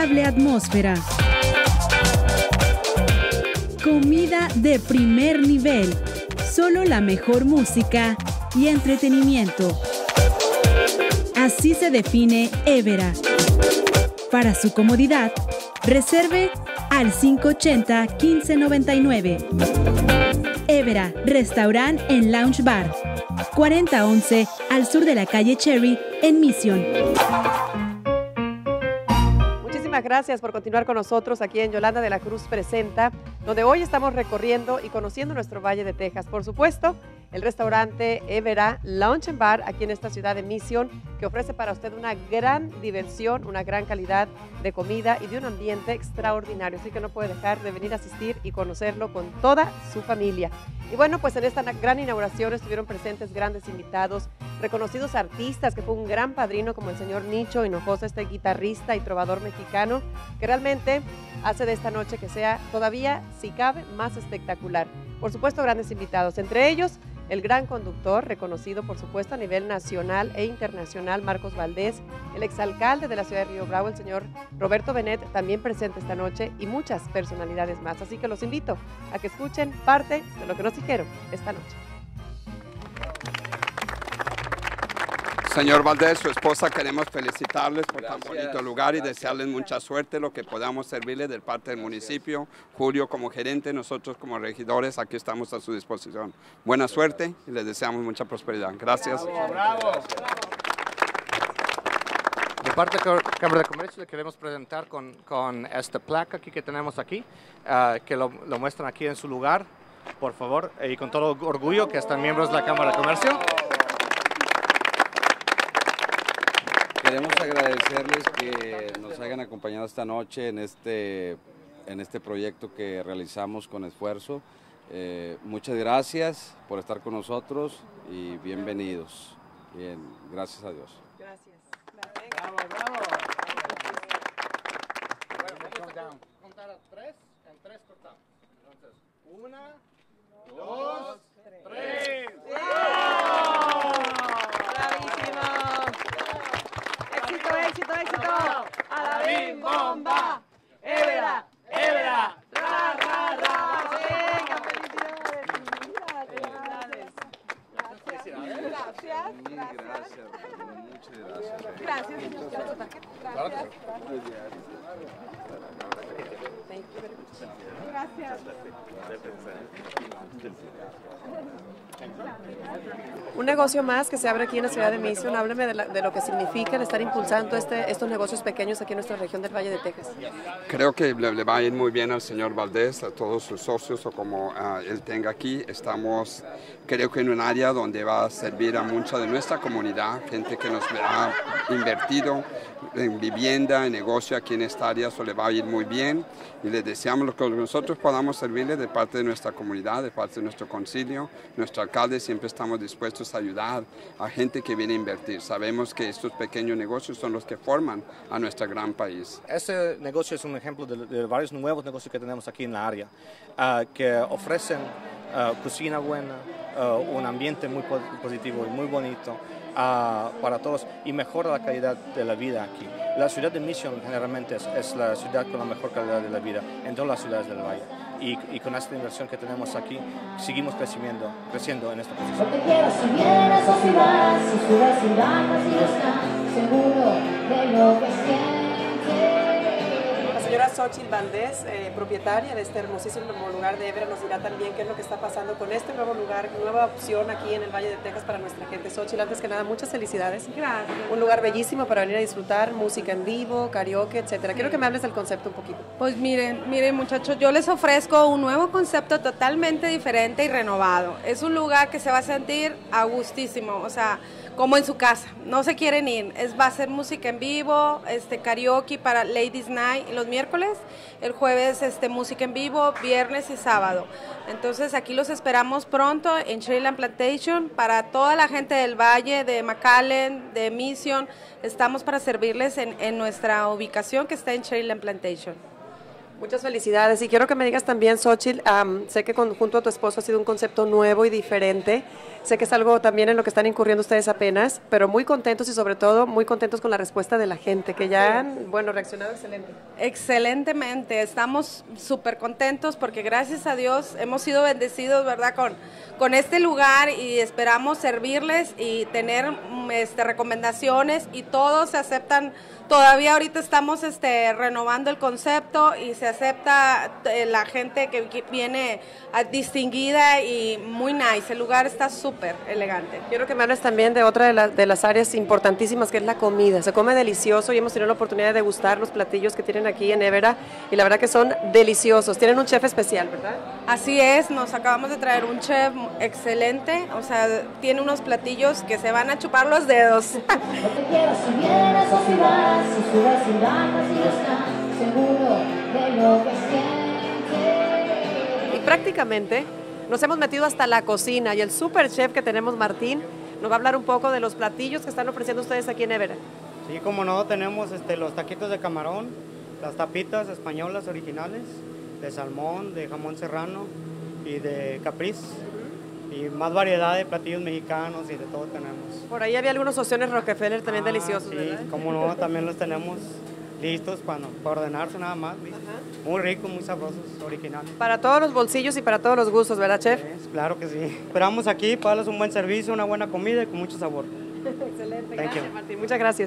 agradable atmósfera. Comida de primer nivel. Solo la mejor música y entretenimiento. Así se define Évera. Para su comodidad, reserve al 580-1599. Évera, restaurant en Lounge Bar. 4011 al sur de la calle Cherry en Mission. Muchísimas gracias por continuar con nosotros aquí en Yolanda de la Cruz Presenta, donde hoy estamos recorriendo y conociendo nuestro Valle de Texas. Por supuesto, el restaurante Évera Lounge and Bar aquí en esta ciudad de Mission, que ofrece para usted una gran diversión, una gran calidad de comida y de un ambiente extraordinario. Así que no puede dejar de venir a asistir y conocerlo con toda su familia. Y bueno, pues en esta gran inauguración estuvieron presentes grandes invitados, reconocidos artistas, que fue un gran padrino como el señor Nicho Hinojosa, este guitarrista y trovador mexicano, que realmente hace de esta noche que sea todavía, si cabe, más espectacular. Por supuesto, grandes invitados, entre ellos el gran conductor, reconocido por supuesto a nivel nacional e internacional, Marcos Valdés, el exalcalde de la ciudad de Río Bravo, el señor Roberto Benet, también presente esta noche, y muchas personalidades más. Así que los invito a que escuchen parte de lo que nos dijeron esta noche. Señor Valdés, su esposa, queremos felicitarles por tan bonito lugar y desearles mucha suerte, lo que podamos servirles de parte del municipio. Julio como gerente, nosotros como regidores, aquí estamos a su disposición. Buena suerte y les deseamos mucha prosperidad. Gracias. Bravo. De parte de la Cámara de Comercio le queremos presentar con esta placa aquí que tenemos aquí, que lo muestran aquí en su lugar, por favor, y con todo orgullo que están miembros de la Cámara de Comercio. Queremos agradecerles que nos hayan acompañado esta noche en este proyecto que realizamos con esfuerzo. Muchas gracias por estar con nosotros y bienvenidos. Bien, gracias a Dios. Gracias. Bravo, bravo. Bueno, contar a tres, en tres cortamos. Entonces, 1, 2, 3. ¡Éxito! ¡A la bim bomba! ¡Évera! ¡Évera! ¡Ra, ra, ra! ¡Venga, felicidades! Gracias. Gracias. Un negocio más que se abre aquí en la ciudad de Mission. Hábleme de lo que significa el estar impulsando estos negocios pequeños aquí en nuestra región del Valle de Texas. Creo que le va a ir muy bien al señor Valdés, a todos sus socios o como él tenga aquí. Estamos, creo que en un área donde va a servir a mucha de nuestra comunidad, gente que nos ha invertido en vivienda, en negocio aquí en esta área, eso le va a ir muy bien y les deseamos lo que nosotros podamos servirle de parte de nuestra comunidad, de parte de nuestro concilio, nuestro alcalde. Siempre estamos dispuestos a ayudar a gente que viene a invertir. Sabemos que estos pequeños negocios son los que forman a nuestro gran país. Este negocio es un ejemplo de varios nuevos negocios que tenemos aquí en la área, que ofrecen cocina buena, un ambiente muy positivo y muy bonito para todos y mejora la calidad de la vida aquí. La ciudad de Mission generalmente es la ciudad con la mejor calidad de la vida en todas las ciudades del valle. Y con esta inversión que tenemos aquí, seguimos creciendo en esta posición. Porque quiero si vienes o si vas, si subes, si bajas y estás seguro de lo que sientes. La señora Xochitl Valdés, propietaria de este hermosísimo lugar de Évera, nos dirá también qué es lo que está pasando con este nuevo lugar, nueva opción aquí en el Valle de Texas para nuestra gente. Xochitl, antes que nada, muchas felicidades. Gracias. Un lugar bellísimo para venir a disfrutar, música en vivo, karaoke, etcétera. Quiero que me hables del concepto un poquito. Pues miren muchachos, yo les ofrezco un nuevo concepto totalmente diferente y renovado. Es un lugar que se va a sentir a gustísimo, o sea, como en su casa, no se quieren ir. Va a ser música en vivo, karaoke para Ladies Night los miércoles, el jueves música en vivo, viernes y sábado. Entonces aquí los esperamos pronto en Cherryland Plantation. Para toda la gente del Valle, de McAllen, de Mission, estamos para servirles en nuestra ubicación que está en Cherryland Plantation. Muchas felicidades y quiero que me digas también, Xochitl, sé que junto a tu esposo ha sido un concepto nuevo y diferente, sé que es algo también en lo que están incurriendo ustedes apenas, pero muy contentos y sobre todo muy contentos con la respuesta de la gente, que ya han, bueno, reaccionado excelente. Excelentemente, estamos súper contentos porque gracias a Dios hemos sido bendecidos, ¿verdad?, con este lugar y esperamos servirles y tener recomendaciones y todos se aceptan. Todavía ahorita estamos renovando el concepto y se acepta la gente que viene distinguida y muy nice. El lugar está súper elegante. Quiero que me hables también de otra de las áreas importantísimas, que es la comida. Se come delicioso y hemos tenido la oportunidad de degustar los platillos que tienen aquí en Évera y la verdad que son deliciosos. Tienen un chef especial, ¿verdad? Así es, nos acabamos de traer un chef excelente, o sea, tiene unos platillos que se van a chupar los dedos. Porque quiero si vienes o si vas, si subes y bajas y estás seguro de lo que sientes. Y prácticamente nos hemos metido hasta la cocina y el super chef que tenemos, Martín, nos va a hablar un poco de los platillos que están ofreciendo ustedes aquí en Évera. Sí, como no, tenemos los taquitos de camarón, las tapitas españolas originales, de salmón, de jamón serrano y de capriz. Y más variedad de platillos mexicanos y de todo tenemos. Por ahí había algunos opciones Rockefeller también deliciosos, sí, ¿verdad? como no, también los tenemos listos para ordenarse nada más. Muy ricos, muy sabrosos, originales. Para todos los bolsillos y para todos los gustos, ¿verdad, chef? Sí, claro que sí. Esperamos aquí para darles un buen servicio, una buena comida y con mucho sabor. Excelente, Thank gracias you. Martín, muchas gracias.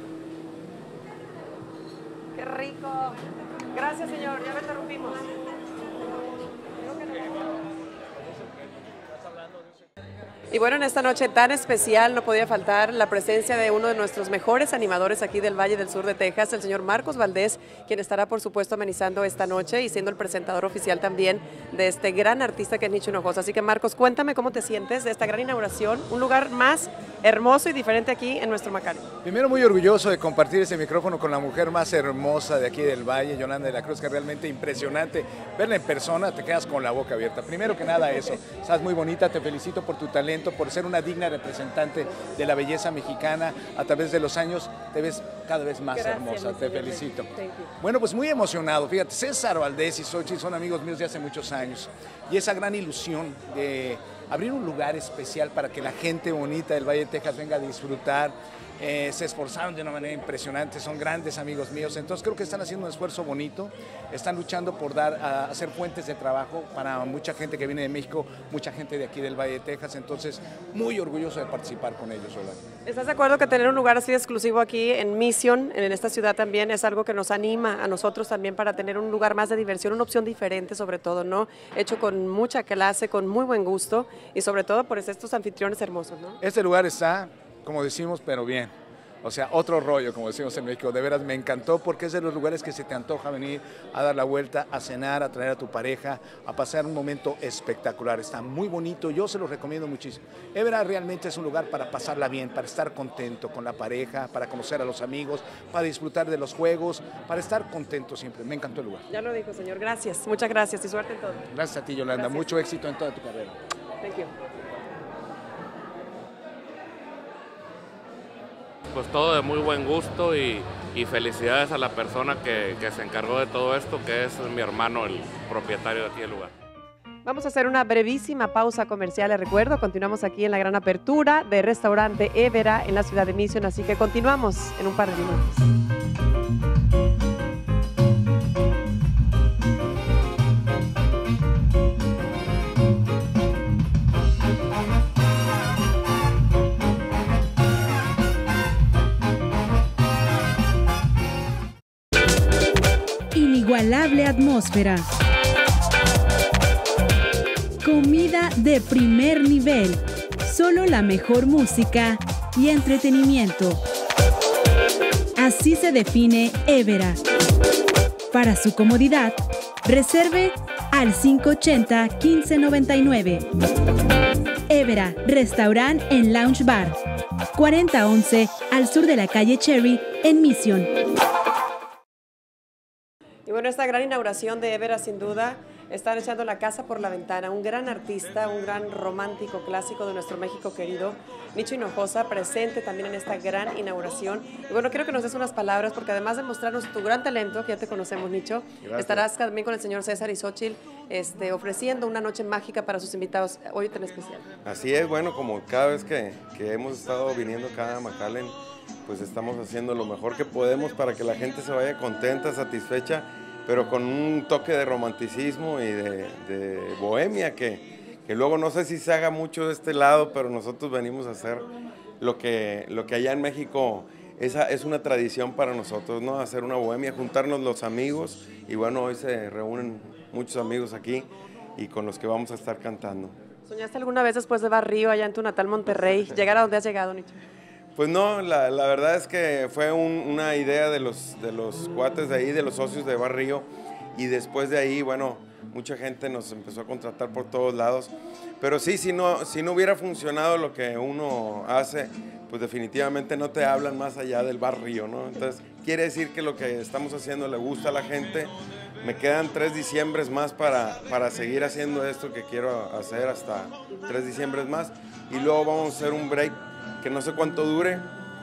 Qué rico. Gracias, señor, ya me interrumpimos. Y bueno, en esta noche tan especial no podía faltar la presencia de uno de nuestros mejores animadores aquí del Valle del Sur de Texas, el señor Marcos Valdés, quien estará por supuesto amenizando esta noche y siendo el presentador oficial también de este gran artista que es Nicho Hinojosa. Así que Marcos, cuéntame cómo te sientes de esta gran inauguración, un lugar más hermoso y diferente aquí en nuestro McAllen. Primero, muy orgulloso de compartir ese micrófono con la mujer más hermosa de aquí del Valle, Yolanda de la Cruz, que es realmente impresionante. Verla en persona, te quedas con la boca abierta. Primero que nada eso, estás muy bonita, te felicito por tu talento, por ser una digna representante de la belleza mexicana. A través de los años te ves cada vez más hermosa, te felicito. Bueno, pues muy emocionado, fíjate, César Valdés y Xochitl son amigos míos de hace muchos años y esa gran ilusión de abrir un lugar especial para que la gente bonita del Valle de Texas venga a disfrutar. Se esforzaron de una manera impresionante, son grandes amigos míos, entonces creo que están haciendo un esfuerzo bonito, están luchando por hacer fuentes de trabajo para mucha gente que viene de México, mucha gente de aquí del Valle de Texas, entonces muy orgulloso de participar con ellos, Yolanda. ¿Estás de acuerdo que tener un lugar así exclusivo aquí en Mission, en esta ciudad también, es algo que nos anima a nosotros también para tener un lugar más de diversión, una opción diferente sobre todo, ¿no? Hecho con mucha clase, con muy buen gusto y sobre todo por estos anfitriones hermosos, ¿no? Este lugar está, como decimos, pero bien. O sea, otro rollo, como decimos en México. De veras me encantó porque es de los lugares que se te antoja venir a dar la vuelta, a cenar, a traer a tu pareja, a pasar un momento espectacular. Está muy bonito, yo se los recomiendo muchísimo. Évera realmente es un lugar para pasarla bien, para estar contento con la pareja, para conocer a los amigos, para disfrutar de los juegos, para estar contento siempre. Me encantó el lugar. Ya lo dijo, señor. Gracias, muchas gracias y suerte en todo. Gracias a ti, Yolanda. Gracias. Mucho éxito en toda tu carrera. Thank you. Pues todo de muy buen gusto y felicidades a la persona que se encargó de todo esto, que es mi hermano, el propietario de aquí del lugar. Vamos a hacer una brevísima pausa comercial. Les recuerdo, continuamos aquí en la gran apertura de Restaurante Évera en la ciudad de Mission, así que continuamos en un par de minutos. Inigualable atmósfera. Comida de primer nivel. Solo la mejor música y entretenimiento. Así se define Évera. Para su comodidad, reserve al 580-1599. Évera, restaurant en Lounge Bar. 4011 al sur de la calle Cherry en Mission. Y bueno, esta gran inauguración de Évera sin duda Están echando la casa por la ventana, un gran artista, un gran romántico clásico de nuestro México querido, Nicho Hinojosa, presente también en esta gran inauguración. Y bueno, quiero que nos des unas palabras, porque además de mostrarnos tu gran talento, que ya te conocemos, Nicho, estarás también con el señor César y Xochitl ofreciendo una noche mágica para sus invitados hoy tan especial. Así es, bueno, como cada vez que hemos estado viniendo acá a McAllen, pues estamos haciendo lo mejor que podemos para que la gente se vaya contenta, satisfecha, pero con un toque de romanticismo y de bohemia que luego no sé si se haga mucho de este lado, pero nosotros venimos a hacer lo que allá en México es una tradición para nosotros, ¿no? Hacer una bohemia, juntarnos los amigos, y bueno, hoy se reúnen muchos amigos aquí y con los que vamos a estar cantando. ¿Soñaste alguna vez después de Barrio, allá en tu natal Monterrey, llegar a donde has llegado, Nicho? Pues no, la verdad es que fue una idea de los cuates de ahí, de los socios de Barrio, y después de ahí, bueno, mucha gente nos empezó a contratar por todos lados, pero sí, si no hubiera funcionado lo que uno hace, pues definitivamente no te hablan más allá del Barrio, ¿no? Entonces, quiere decir que lo que estamos haciendo le gusta a la gente. Me quedan 3 diciembres más para seguir haciendo esto que quiero hacer, hasta 3 diciembres más, y luego vamos a hacer un break que no sé cuánto dure,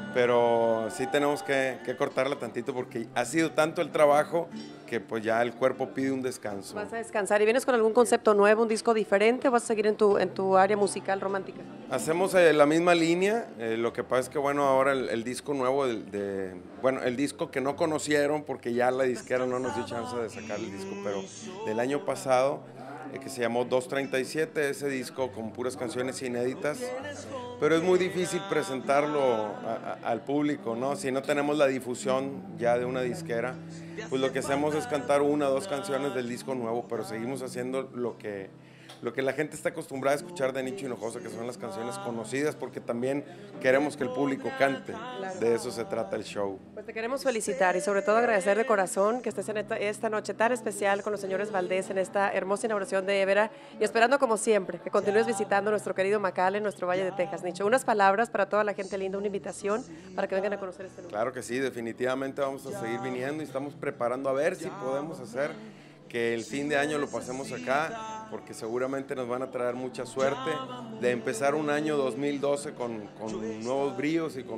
pero sí tenemos que cortarla tantito porque ha sido tanto el trabajo que pues ya el cuerpo pide un descanso. ¿Vas a descansar y vienes con algún concepto nuevo, un disco diferente, o vas a seguir en tu área musical romántica? Hacemos la misma línea, lo que pasa es que bueno, ahora el disco nuevo, bueno, el disco que no conocieron porque ya la disquera no nos dio chance de sacar el disco, pero del año pasado, que se llamó 237, ese disco con puras canciones inéditas, pero es muy difícil presentarlo al público, ¿no? Si no tenemos la difusión ya de una disquera, pues lo que hacemos es cantar 1 o 2 canciones del disco nuevo, pero seguimos haciendo lo que la gente está acostumbrada a escuchar de Nicho Hinojosa, que son las canciones conocidas, porque también queremos que el público cante. De eso se trata el show. Pues te queremos felicitar y sobre todo agradecer de corazón que estés en esta noche tan especial con los señores Valdés en esta hermosa inauguración de Évera, y esperando como siempre que continúes visitando nuestro querido McAllen, nuestro Valle de Texas. Nicho, unas palabras para toda la gente linda, una invitación para que vengan a conocer este lugar. Claro que sí, definitivamente vamos a seguir viniendo y estamos preparando a ver si podemos hacer que el fin de año lo pasemos acá, porque seguramente nos van a traer mucha suerte de empezar un año 2012 con nuevos bríos y con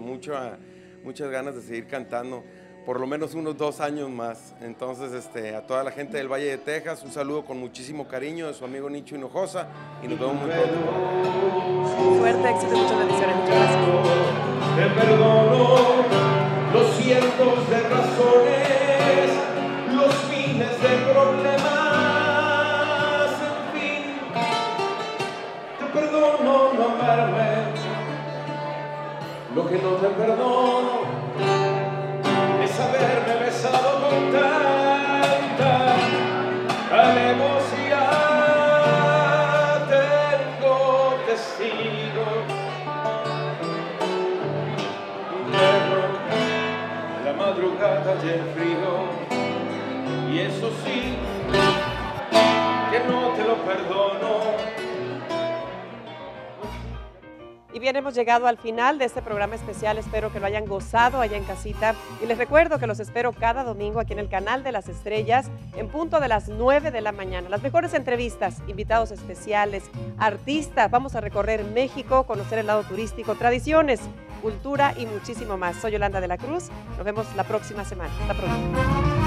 muchas ganas de seguir cantando, por lo menos unos 2 años más. Entonces, a toda la gente del Valle de Texas, un saludo con muchísimo cariño de su amigo Nicho Hinojosa, y nos vemos muy pronto. Suerte, éxito y muchas bendiciones. Muchas gracias. Te perdono los cientos de razones, los miles de problemas, en fin. Te perdono no amarme, lo que no te perdono es haberme besado con tanta alevosía. Tengo testigos, la madrugada y el frío, y eso sí, que no te lo perdono. Y bien, hemos llegado al final de este programa especial. Espero que lo hayan gozado allá en casita. Y les recuerdo que los espero cada domingo aquí en el Canal de las Estrellas, en punto de las 9 de la mañana. Las mejores entrevistas, invitados especiales, artistas. Vamos a recorrer México, conocer el lado turístico, tradiciones, cultura y muchísimo más. Soy Yolanda de la Cruz. Nos vemos la próxima semana. Hasta pronto.